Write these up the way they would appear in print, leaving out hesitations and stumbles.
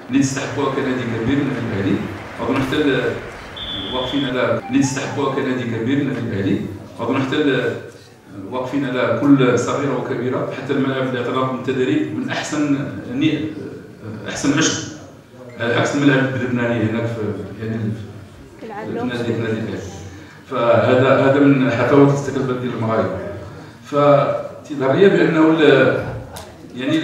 اللي تستحقوها كنادي كبير النادي الاهلي. اظن حتى واقفين على اللي تستحقوها كنادي كبير النادي الاهلي. اظن حتى واقفين على كل صغيره وكبيره، حتى الملاعب اللي اعتراف من التدريب من احسن احسن مشط على عكس الملاعب اللبنانيه هناك في النادي الاهلي. فهذا من حفاوه الاستقلال ديال المغاربه. فتظهر لي بانه يعني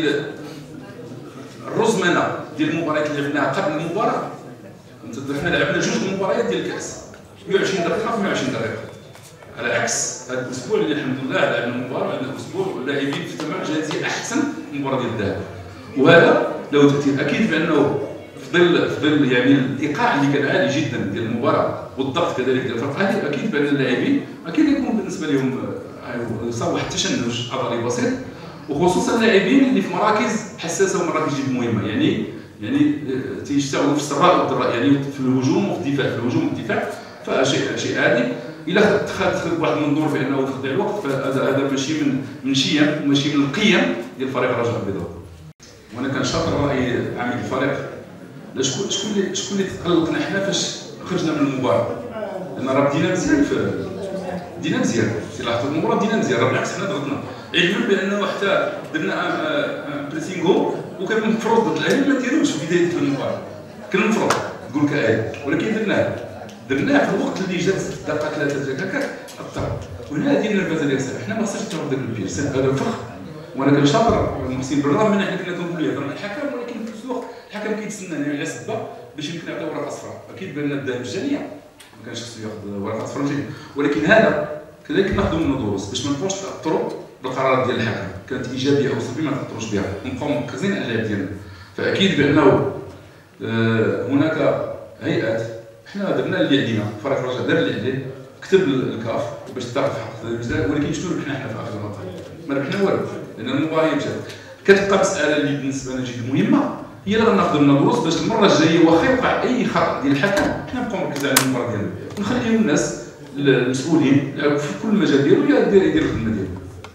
الرزمنه ديال المباريات اللي لعبناها قبل المباراه، حنا لعبنا جوج مباريات ديال الكاس 120 دقيقه في 120 دقيقه، على عكس هذا الاسبوع اللي الحمد لله لعبنا مباراه، عندنا اسبوع واللاعبين في تمام جاهزيه احسن من المباراه ديال الذهاب. وهذا له تاثير اكيد بانه في ظل يعني الايقاع اللي كان عالي جدا ديال المباراه والضغط كذلك ديال الفرق الاهلي، اكيد بان اللاعبين اكيد يكون بالنسبه لهم يصاب واحد التشنج عضلي بسيط، وخصوصا اللاعبين اللي في مراكز حساسه ومراكز جد مهمه، يعني تيشتغلوا في السراء والضراء، يعني في الهجوم وفي الدفاع، في الهجوم والدفاع، فشيء عادي. الا خد واحد المنظور بانه في تضييع الوقت، فهذا ماشي من شيم وماشي من القيم ديال فريق الرجاء البيضاوي. وانا كنشاطر راي عامل الفريق، شكون اللي تقلقنا حنا فاش خرجنا من المباراه، لان راه بدينا مزيان لاحظتوا المباراه بدينا مزيان، راه بالعكس حنا ضغطنا، علما بانه حتى درنا بريسينغو وكان المفروض ضد الاهلي ما نديروش في بدايه المباراه، كان المفروض تقول كاهلي، ولكن درناه في الوقت اللي جات الدقه 3 هكاك اثر. وهنا هذه النرفزه ديال الساعه، حنا ما خصناش نتعرض داك البير، هذا فخ. وانا كنشاطر المحسن بالرغم من حنا كنا كنقولوا يهضر مع الحكم، ولكن في نفس الوقت الحكم كيتسنى على سبه باش يمكن يعطي ورقه صفراء، اكيد بان الذهاب الجاليه ما كانش خصو ياخذ ورقه صفراء، ولكن هذا كذلك ناخذ منه دروس باش ما نبقاوش ناثروا بالقرارات ديال الحكم، كانت ايجابيه او سلبيه ما ناثروش بها، نبقاو مركزين على اللعب ديالنا. فاكيد بانه هناك هيئات، حنا درنا اللي علينا، فريق الرجاء دار اللي عليه، كتب الكاف باش تاخذ حق الجزاء، ولكن شنو ربحنا حنا في اخر المطاف؟ ما ربحنا والو، لان المباراه مشات. كتبقى مساله اللي بالنسبه لنا جد مهمه، هي اللي غناخذوا لنا دروس باش المره الجايه واخا يوقع اي خطا ديال الحكم حنا نبقاو مركزين على المباراه ديالنا، ونخليو الناس المسؤولين في كل مجال ديالو يدير الخدمه ديالو.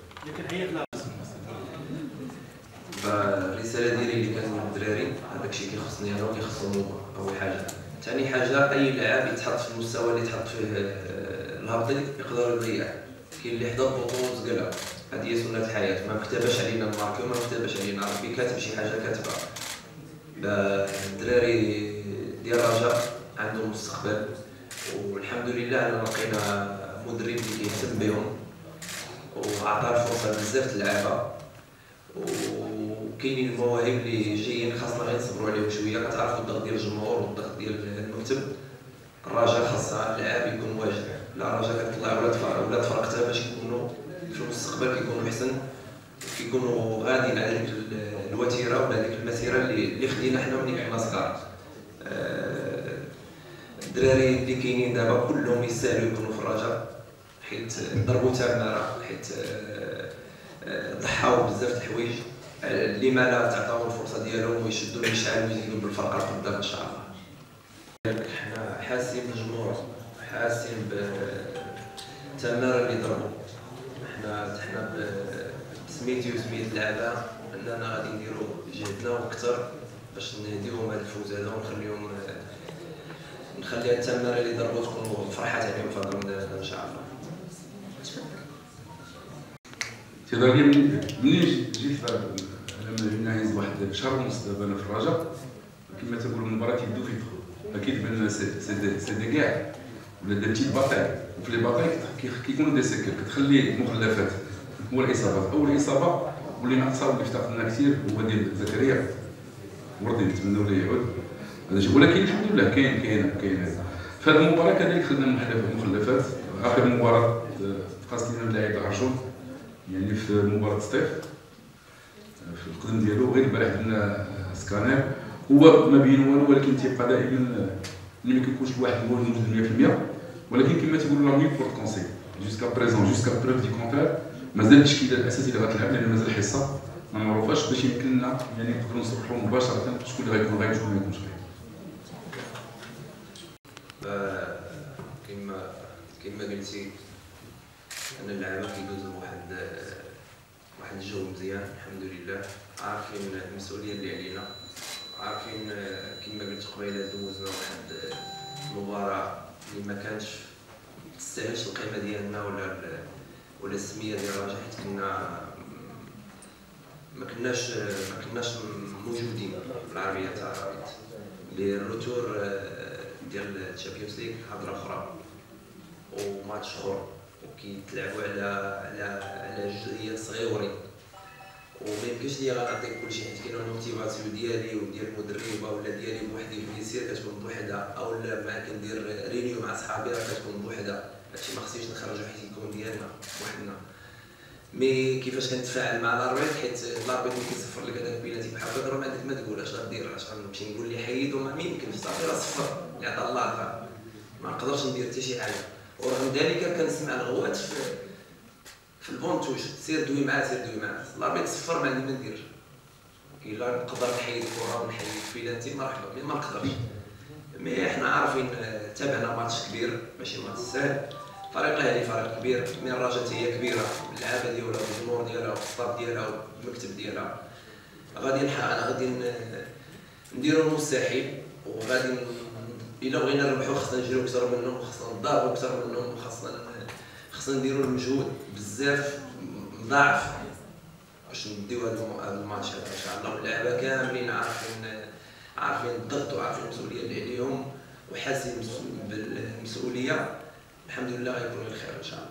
فالرساله ديالي اللي كنقول للدراري، هذاك الشيء كيخصني انا وكيخصهم اول حاجه. ثاني حاجه، اي لاعب يتحط في المستوى اللي يتحط فيه الهبطي يقدر يضيع، كاين اللي حدا البطولات قالها، هذه هي سنه الحياه، ما كتبش علينا الماركي وما كتبش علينا، ربي كاتب شي حاجه كاتبها. الدراري ديال الرجاء عندهم مستقبل، والحمد لله أنا لقينا مدرب اللي كيهتم بهم وعطى الفرصه بزاف اللعابه، وكاينين المواهب اللي جايين خاصنا غير نصبروا عليهم شويه. كتعرفوا الضغط ديال الجمهور والضغط ديال المكتب، الرجاء خاصها اللاعب يكون واجد، لا الرجاء كتطلع ولاد فرقتها باش يكونوا في المستقبل كيكونوا احسن، كيكونوا غاديين على ديك الوتيره ولا ديك المسيره اللي خدينا حنا ملي كنا صغار. الدراري اللي كاينين دابا كلهم يستاهلوا يكونوا في الرجاء، حيت ضربوا تماره، حيت ضحاو بزاف د الحوايج، لما لا تعطاو الفرصه ديالهم ويشدوا المشعل ويزيدوا بالفرقه لقدام ان شاء الله. حنا حاسين بالجمهور، حاسين بالتماره اللي ضربوا، حنا بسميتي وسميت اللعابه اننا غادي نديروا جهدنا واكثر باش نهديوهم هذا الفوز هذا، ونخليهم نخلي التماره اللي ضربوا تكون فرحات عليهم في الرمضان ان شاء الله. تيظهر لي منين جيت لما نهز واحد شهر ونص دابا انا في الرجاء، كما تقول المباراه يبدو في يدخل، اكيد بان سي دي كاع ولا دي بتيت باطاي، وفي لي باطاي كيكونوا دي سيكل كتخلي مخلفات. هو الاصابات، اول اصابه واللي ناقصه واللي افتقدنا كثير هو ديال زكريا وردي، نتمنوا ليه يعود هذا الشيء، ولكن الحمد لله كاين في هذه المباراه كذلك خدنا مخلفات. اخر مباراه تقاس لنا اللاعب العرجون، يعني في مباراه سطيف في القدم ديالو، غير البارح درنا سكانير، هو ما بين والو، ولكن تيبقى دائما ملي ما كيكونش الواحد هو الموجود 100%، ولكن كما تيقولوا لا مي بور كونسي جوسكا بريزون جوسكا بروف دي كونتر، مازال التشكيله الاساسيه اللي غتلعب لان مازال حصه ما معروفاش باش يمكن لنا يعني نقدروا نصرحوا مباشره شكون اللي غيكون شكون ما يكونش غير. كما قلتي ان اللعابه كيدوزوا واحد الجو مزيان الحمد لله، عارفين المسؤوليه اللي علينا، عارفين قلت قبيله دوزنا واحد المباراه اللي ما كانش تستاهلش القيمه ديالنا ولا السميه ديال الرجاء، حيت ما كناش موجودين في العربيه تاع الرابط للروتور ديال الشامبيونز ليغ هضره اخرى وماتش اخر وكيتلعبوا على جزئيات صغيورين، وما يمكنش ليا غنعطيك كلشي حيت كاينه الموتيفاسيون ديالي وديال المدربه ولا ديالي بوحدي في اليسير كتكون بوحدها، او لا مع كندير رينيو مع صحابي راه كتكون بوحدها. هادشي ما خصنيش نخرجو حيت يكون ديالنا بوحدنا. مي كيفاش كنتفاعل مع الاربيط، حيت الاربيط ملي كيصفر لك هذاك البيناتي بحال هكا راه ما عندك ما تقول اش غدير، اش غنمشي نقول ليه حيد وما يمكنش، صافي راه صفر اللي عطا الله، ما نقدرش ندير حتى شي حاجه. ورغم ذلك كنسمع الغوات في البونتوش، سير دوي معاه الاربيط صفر ما عندي ما ندير، الا نقدر نحيد الكره ونحيد بيناتي مرحبا، مي ما نقدرش. مي حنا عارفين تابعنا ماتش كبير ماشي ماتش سهل، فريق الاهلي فريق كبير، من الرجاء هي كبيره باللعابه ديالها والجمهور ديالها والصاف ديالها والمكتب ديالها. غادي نديروا المستحيل، وغادي الا بغينا نربحوا خصنا نجريو اكثر منهم، خصنا نضاربوا اكثر منهم، خصنا نديروا المجهود بزاف مضاعف باش نديو هذا الماتش هذا ان شاء الله. واللعابه كاملين عارفين الضغط وعارفين المسؤوليه اللي عليهم وحاسين بالمسؤوليه. الحمد لله غيكون الخير ان شاء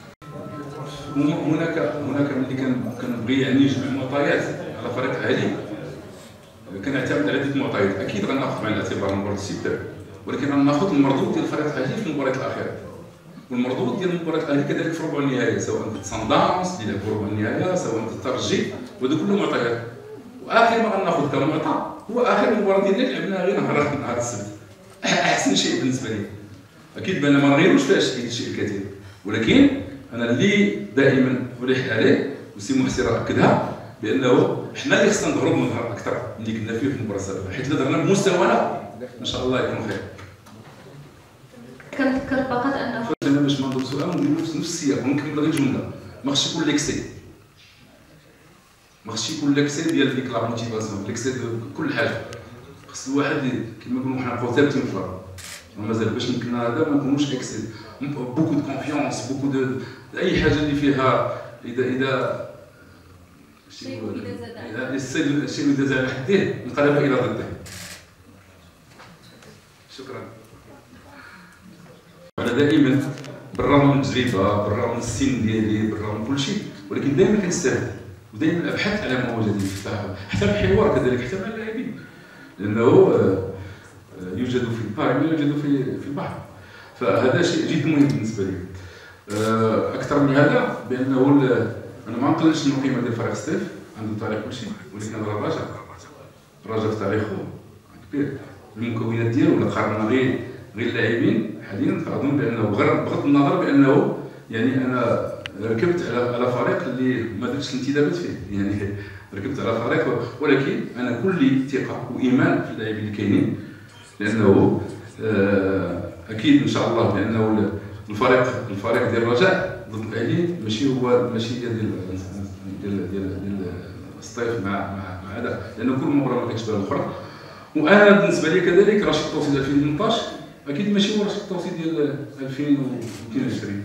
الله. هناك ملي كنبغي يعني نجمع معطيات على فريق الاهلي كنعتمد على هذيك المعطيات، اكيد غناخذ بعين الاعتبار مباراه السته، ولكن غناخذ المردود ديال فريق الاهلي في المباريات الاخيره، والمردود ديال المباريات الاهلي كذلك في ربع النهائي، سواء ضد صن داونز اللي لعبوا ربع النهائي، سواء ضد الترجي، وهذو كلهم معطيات. واخر ما غناخذ كمعطى هو اخر مباراه ديالنا اللي لعبناها غير نهار السبت، احسن شيء بالنسبه لي. اكيد بان ما نغيروش فيها الشيء الكثير، ولكن انا اللي دائما ألح عليه وسي محسن اكدها بانه حنا اللي خصنا نظهروا اكثر اللي كنا فيه في المباراه السابقه، حيت الا ظهرنا بمستوانا ان شاء الله يكون خير. كنذكر فقط انه انا باش ما ندوز سؤال ونقول نفس السياق ونكمل غير جمله، ما خصش يكون ليكسي، ما خصش يكون ليكسي ديال ديك لا موتيفاسيون، ليكسي كل حاجه. خص الواحد كما نقولوا حنا نبقاو ثابتين في الارض، ومازال باش يمكن هذا ما نكونوش اكسي، بوكو دو كونفيونس، بوكو دو اي حاجه اللي فيها اذا الشيء اذا زاد حديه انقلب الى ضده. شكرا. انا دائما بالرغم من التجربه، بالرغم من السن ديالي، بالرغم من كل شيء، ولكن دائما كنستهدف ودائما ابحث على مواجهه حتى في الحوار كذلك، حتى مع اللاعبين، لانه يوجد في البحر ولا يوجد في البحر، فهذا شيء جد مهم بالنسبه لي. اكثر من هذا بانه انا ما نقللش من القيمه ديال فريق ستيف، عنده تاريخ كل شيء، ولكن هذا الرجاء في تاريخه كبير، المكونات ديالو ولا قارنا غير اللاعبين حاليا، فاظن بانه بغض النظر بانه يعني انا ركبت على فريق اللي ما درتش الانتدابات فيه، يعني ركبت على فريق، ولكن انا كل ثقه وايمان في اللاعبين اللي كاينين، لانه اكيد ان شاء الله بانه الفريق ديال الرجاء ضد الاهلي ماشي ديال الصيف مع هذا، لانه كل مباراه ما كتشبه الاخرى. وانا بالنسبه لي كذلك رشيد التوصيل 2018 اكيد ماشي هو رشيد التوصيل ديال 2022.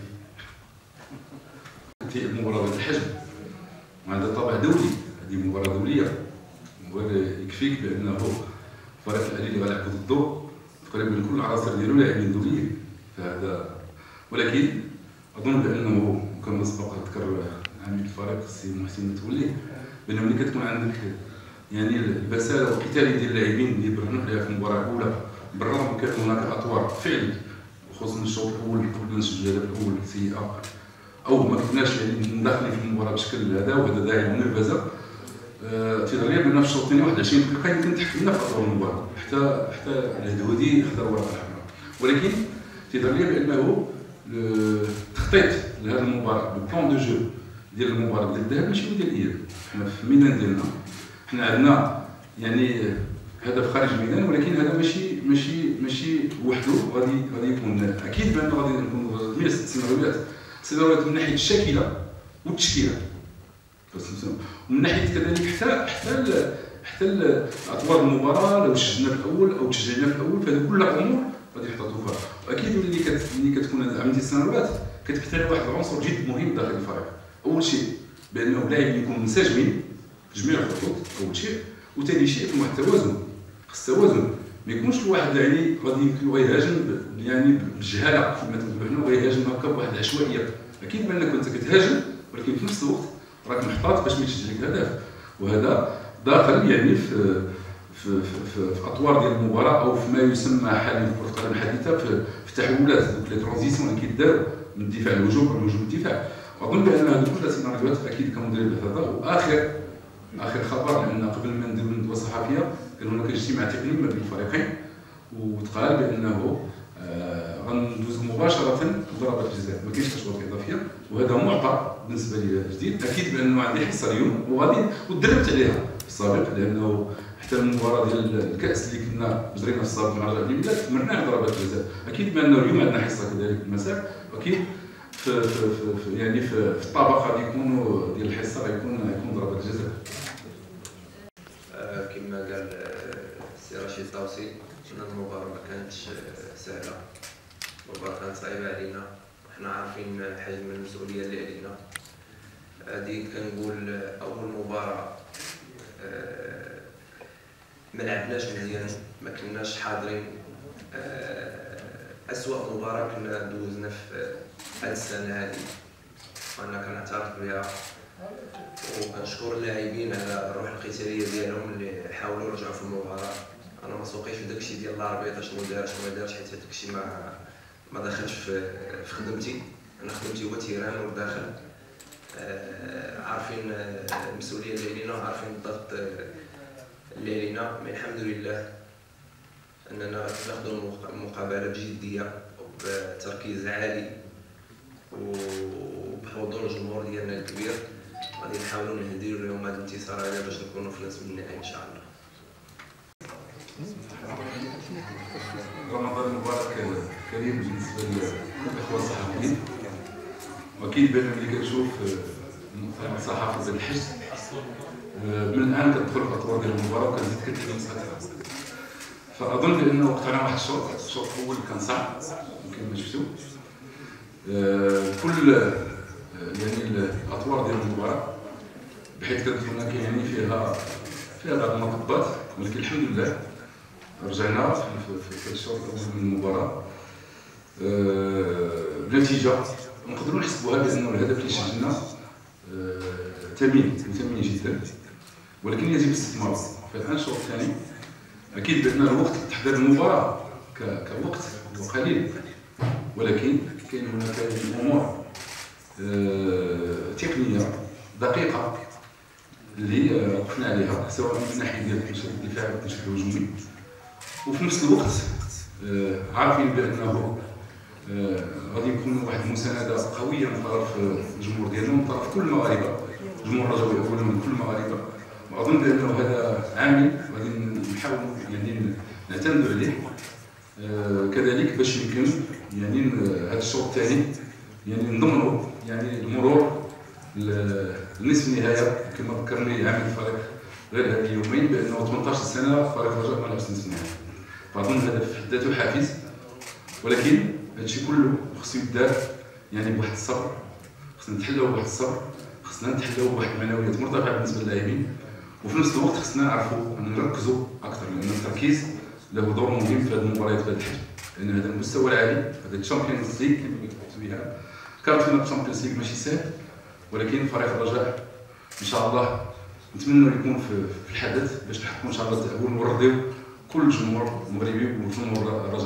في مباراه الحجم وعندها طابع دولي، هذه مباراه دوليه، يكفيك بانه فريق الاهلي اللي غنلعبوا ضده تقريبا كل العناصر ديالو لاعبين دوليين، فهذا ولكن اظن بانه كما سبق ذكر عميد الفريق السي محسن متولي بان ملي كتكون عندك يعني البساله والقتاليه ديال اللاعبين اللي برهنوا عليها في المباراه الاولى، بالرغم كان هناك اطوار فعلي خصوصا الشوط الاول قبل ما نسجل الهدف الاول سيئه او ما كناش يعني داخلين في المباراه بشكل هذا، وهذا داعي للنرفزه. تيظهر لي بان في الشوط الثاني 21 دقيقه يمكن تحكمنا في اطوار المباراه حتى الهدودي حتى الورقه الحمراء، ولكن تيظهر لي بانه التخطيط لهذه المباراه بالبلان دو جو ديال المباراه ديال الذهاب ماشي ديال الاياب. حنا في الميدان ديالنا حنا عندنا يعني هدف خارج الميدان، ولكن هذا ماشي وحده غادي يكون اكيد بان غادي نكون جميع سيناريوهات من ناحيه الشاكله والتشكيله، ومن ناحيه كذلك حتى اطوار المباراه لو شجنا في الاول او تشجعنا في الاول، فهذه كل امور غادي يحطوا فيها. واكيد ملي كتكون عندي سنوات كتحتاج واحد العنصر جد مهم داخل الفريق. اول شيء بانه اللاعبين يكونوا منسجمين في جميع الخطوط اول شيء، وثاني شيء يكون واحد التوازن. خص التوازن، ما يكونش الواحد يعني غادي يمكن غيهاجم يعني بالجهاله كما تنقولوا حنا، غيهاجم هكا بواحد العشوائيه. اكيد بانك انت كتهاجم، ولكن في نفس الوقت راك محتاط باش ما يتسجل لك هدف، وهذا داخل يعني في اطوار ديال المباراه او فيما يسمى حاليا في كره القدم الحديثه في التحولات، دوك لي ترانزيسيون اللي كيداروا من الدفاع للهجوم او الهجوم للدفاع. اظن بان هذه كلها سيناريوهات اكيد كمدير هذا. واخر خبر، لان قبل ما نديروا الندوه الصحفيه كان هناك اجتماع تقني ما بين الفريقين، وتقال بانه غندوز مباشره لضربات الجزاء، ما كاينش اشواط اضافيه، وهذا معطى بالنسبه لي جديد. اكيد بانه عندي حصه اليوم وغادي ودربت عليها في السابق، لانه حتى المباراه ديال الكاس اللي كنا جرينا في السابق مع رجاء البلاد تمرنا على ضربات الجزاء. اكيد بانه اليوم عندنا حصه كذلك المساء، اكيد في الطبق غادي يكونوا ديال الحصه غيكون ضربات الجزاء. كما قال السي رشيد طاوسي، ان المباراه ما كانتش سهله، المباراه كانت صعيبه علينا، وحنا عارفين حجم المسؤوليه اللي علينا. هذه كنقول اول مباراه ما لعبناش مزيان، ما كناش حاضرين. أسوأ مباراه كنا دوزنا في هذه السنه هذه، وانا كنعترف بها، وكنشكر اللاعبين على الروح القتاليه ديالهم اللي حاولوا يرجعوا في المباراه. انا ما سوقيش في داكشي ديال الاربيط شنو دار شنو ما دارش، حيت داكشي ما دخلش في خدمتي. انا خدمتي هو تيران وداخل، عارفين المسؤوليه اللي علينا وعارفين الضغط اللي علينا. من الحمد لله اننا ناخذوا المقابله بجديه وبتركيز عالي وبحضور الجمهور ديالنا الكبير. غادي نحاولوا نديروا اليوم هذا الانتصار هذا باش نكونوا في نصف النهائي ان شاء الله. رمضان مبارك كريم بالنسبه للاخوه الصحفيين، واكيد بان ملي كنشوف مؤتمر صحافي ديال الحج من الان كتدخل في اطوار ديال المباراه وكنزيد كتلمس اكثر. فاظن بانه وقتنا واحد الشوط الاول كان صعب يمكن ما شفتو. كل يعني الاطوار ديال المباراه بحيث كانت هناك يعني فيها بعض المطبات، ولكن الحمد لله رجعنا في الشوط الاول من المباراه بنتيجه نقدروا نحسبوها بانه الهدف اللي سجلنا ثمين جدا، ولكن يجب استثماره. فالان الشوط الثاني اكيد بان الوقت لتحضير المباراه كوقت هو قليل، ولكن كاين هناك امور تقنيه دقيقه اللي وقفنا عليها، سواء من الناحيه ديال التنشيط الدفاعي او التنشيط الهجومي، وفي نفس الوقت عارفين بانه غادي يكون واحد المسانده قويه من طرف الجمهور ديالنا ومن طرف كل المغاربه، الجمهور الرجوي اولا من كل المغاربه. واظن بانه هذا عامل غادي نحاولوا يعني نعتمدوا عليه كذلك باش يمكن يعني هذا الشوط الثاني يعني نضمنوا يعني المرور لنصف النهايه. كما ذكرني عامل الفريق غير هذه اليومين بانه 18 سنه فريق الرجاء ما لعبش نصف النهائي، فاظن هذا في حد ذاته حافز. ولكن هادشي كله خصو يدار يعني بواحد الصبر، خصنا نتحلوا بواحد الصبر، خصنا نتحلوا بواحد المعنويات مرتفعه بالنسبه للاعبين، وفي نفس الوقت خصنا نعرفوا نركزوا اكثر، لان التركيز له دور مهم في هذه المباريات في هذا الحجم، لان هذا المستوى العالي، هذا الشامبيونز ليغ كما كتبت بها كارت الشامبيونز ليغ ماشي سهل، ولكن فريق الرجاء ان شاء الله نتمنى يكون في الحدث باش نحققوا ان شاء الله التاهل ونرضيو كل الجمهور المغربي وجمهور الرجاء.